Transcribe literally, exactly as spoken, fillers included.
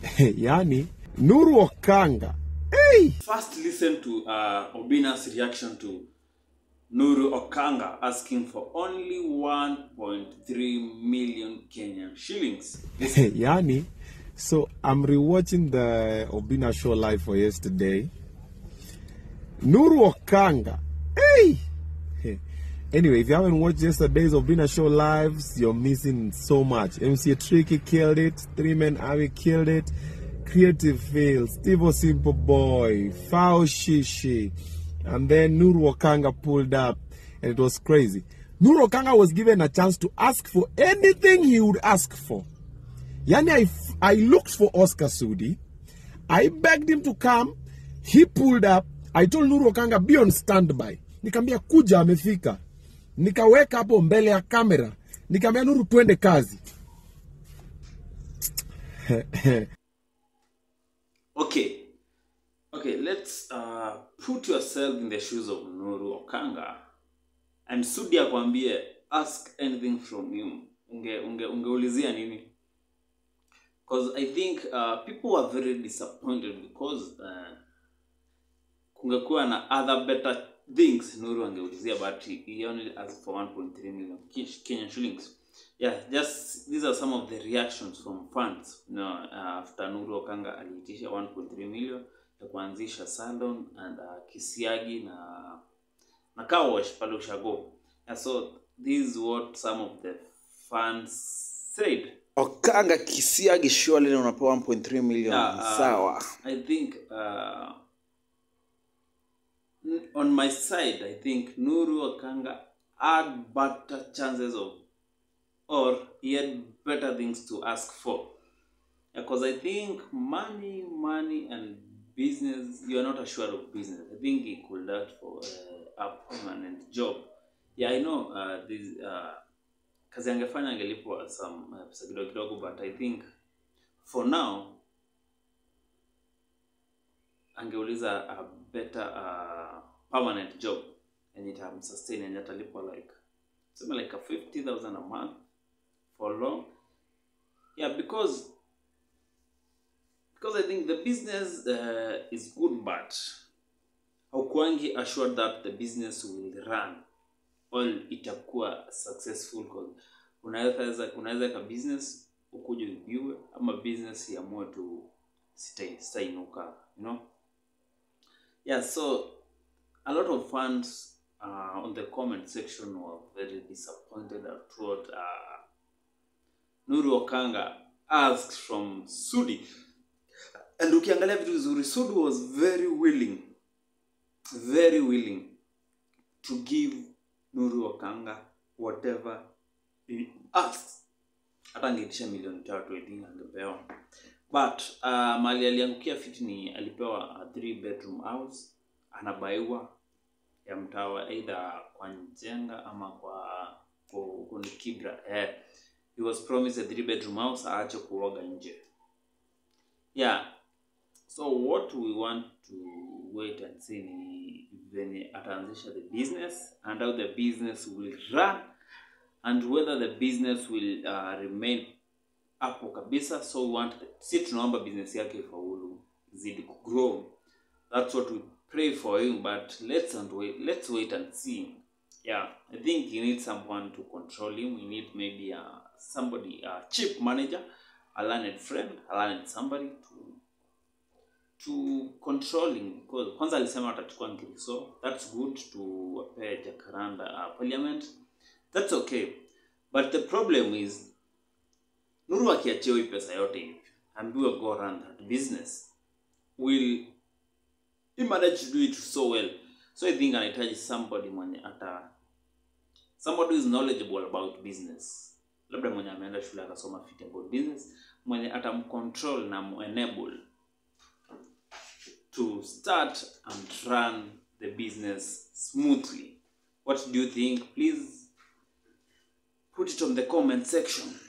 Yani Nuru Okanga. Hey! First, listen to uh, Obina's reaction to Nuru Okanga asking for only one point three million Kenyan shillings. Yani, so I'm rewatching the Obina show live for yesterday. Nuru Okanga. Hey! Anyway, if you haven't watched yesterday's Obina show lives, you're missing so much. M C Tricky killed it. Three Men Army killed it. Creative fails. Steve Simple Boy. Fao Shishi. And then Nuru Okanga pulled up. And it was crazy. Nuru Okanga was given a chance to ask for anything he would ask for. Yani, I, I looked for Oscar Sudi. I begged him to come. He pulled up. I told Nuru Okanga, be on standby. Nikamwambia kuja amefika. Nikaweka hapo mbele ya kamera. Nikamwambia Nuru twende kazi. Okay. Okay, let's uh, put yourself in the shoes of Nuru Okanga. And Sudi akwambie, ask anything from him. Unge, unge, ungeulizia nini? Because I think uh, people are very disappointed because uh, kungekuwa na other better things Nuru angeulizia, but he, he only asked for one point three million Kenyan shillings. Yeah, just these are some of the reactions from fans. You know, uh, after Nuru Okanga aliitisha one point three million ya kuanzisha salon and uh, Kisiagi na na car wash pale Ushago. And so this is what some of the fans said. Okanga Kisiagi surely unapewa one point three million. Yeah, uh, sawa. I think uh, on my side, I think Nuru Okanga had better chances of, or he had better things to ask for. Because I think money, money and business, you are not assured of business. I think he could ask for uh, a permanent job. Yeah, I know uh, this, uh, kazi angefanya angelipwa some uh, pesa kidogo kidogo, but I think for now, angeuliza a better uh, permanent job and it am sustain and atalipwa like something like a fifty thousand a month for long. Yeah, because because I think the business uh, is good, but haukuangi assured that the business will run or itakuwa successful. Because unaweza unaweza ka business ukuje ubiwe ama business iamue tu stay stay inuka, you know. Yeah, so a lot of fans uh, on the comment section were very disappointed at what uh, Nuru Okanga asked from Sudi. And ukiangalia vitu vizuri, Sudi was very willing, very willing to give Nuru Okanga whatever he asked. Hata angeitisha milioni tatu I think angepewa. But uh, mali aliangukia fiti ni alipewa a three bedroom house, anabaiwa ya mtawa either kwa Njenga ama kwa kwa Kibra. Eh, he was promised a three bedroom house, aache kuoga nje. Yeah. So what we want to wait and see ni when ataanzisha the business and how the business will run and whether the business will uh, remain hapo kabisa. So we want si tunaomba business yake ifaulu zidi grow. That's what we pray for him, but let's and wait let's wait and see. Yeah, I think you need someone to control him. We need maybe uh, somebody a uh, chief manager, a learned friend, a learned somebody to to controlling, because kwanza alisema atachukua ngiri, so that's good to appear Jacaranda uh, parliament. That's okay, but the problem is Nuru akiachia hii pesa yote hivi and we go run that business, will he manage to do it so well? So I think anahitaji somebody mwenye ata somebody who is knowledgeable about business, labda mwenye ameenda shule akasoma fit about business, mwenye atamcontrol na enable to start and run the business smoothly. What do you think? Please put it on the comment section.